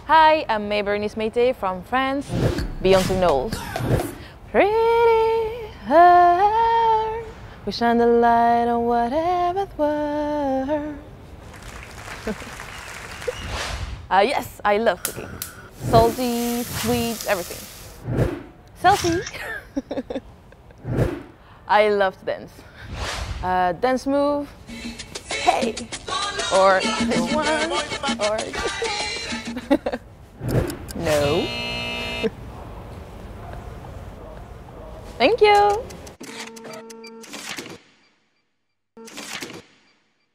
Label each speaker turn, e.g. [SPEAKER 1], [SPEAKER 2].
[SPEAKER 1] Hi, I'm May Bernice Meite from France. Beyoncé Knowles. Pretty her, we shine the light on whatever were. Yes, I love cooking. Salty, sweet, everything. Selfie. I love to dance. Dance move. Hey. Or this one. Or this one. No. Thank you.